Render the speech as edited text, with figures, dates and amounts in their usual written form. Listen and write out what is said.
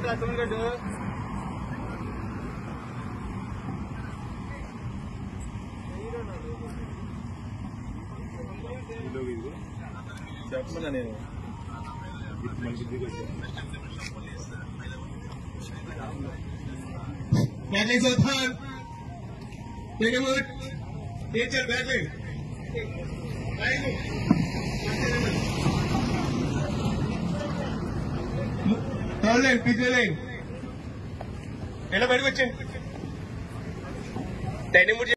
చెప్పమన్నా నేను बैटलिंग सुल्तान teacher battling third line पिछले लाइन ఎలా బయటకు వచ్చేయండి.